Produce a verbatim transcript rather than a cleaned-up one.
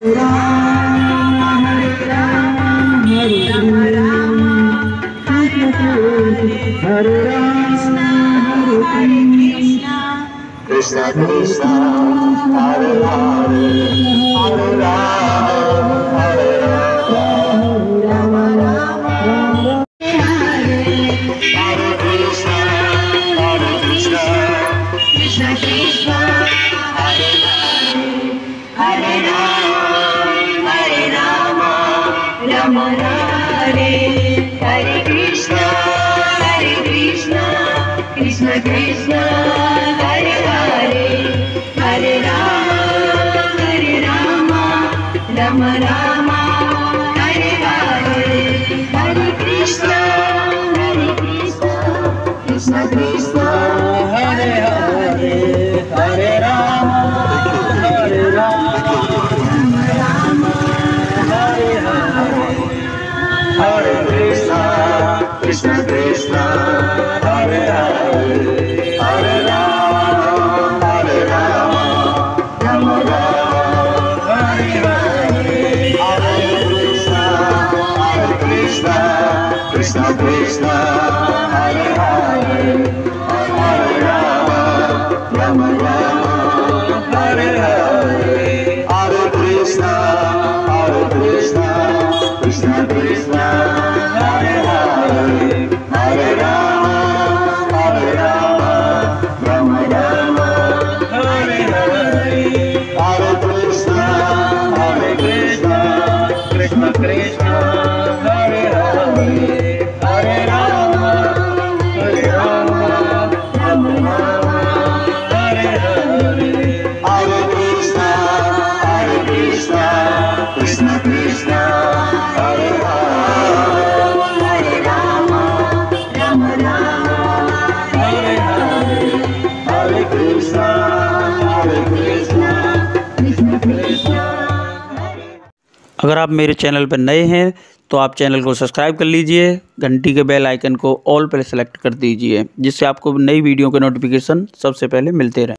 राम हरे राम राम राम हरे राम हरे कृष्णा कृष्णा कृष्णा हरे हरे हरे राम हरे राम राम राम हरे हरे कृष्णा हरे कृष्णा कृष्णा कृष्णा हरे हरे हरे राम हरे राम राम हरे हरे कृष्णा हरे कृष्णा कृष्णा कृष्णा हरे हरे हरे राम हरे राम राम राम हरे हरे हरे कृष्णा हरे कृष्णा कृष्णा कृष्णा हरे हरे हरे राम हरे राम राम हरे हरे हरे कृष्णा कृष्णा कृष्णा हरे हरे हरे राम हरे राम राम राम हरे हरे हरे कृष्णा हरे कृष्णा कृष्णा कृष्णा हरे हरे हरे राम राम राम हरे हरे हरे कृष्णा हरे कृष्णा कृष्णा कृष्णा हरे हरे हरे राम हरे राम राम राम हरे हरे हरे कृष्णा हरे कृष्णा कृष्णा कृष्णा हरे हरे हरे राम हरे राम राम राम हरे हरे हरे कृष्णा हरे कृष्णा कृष्णा कृष्णा हरे हरे राम राम राम हरे हरे हरे कृष्णा हरे कृष्णा कृष्णा कृष्णा। अगर आप मेरे चैनल पर नए हैं तो आप चैनल को सब्सक्राइब कर लीजिए, घंटी के बेल आइकन को ऑल पर सेलेक्ट कर दीजिए, जिससे आपको नई वीडियो के नोटिफिकेशन सबसे पहले मिलते रहें।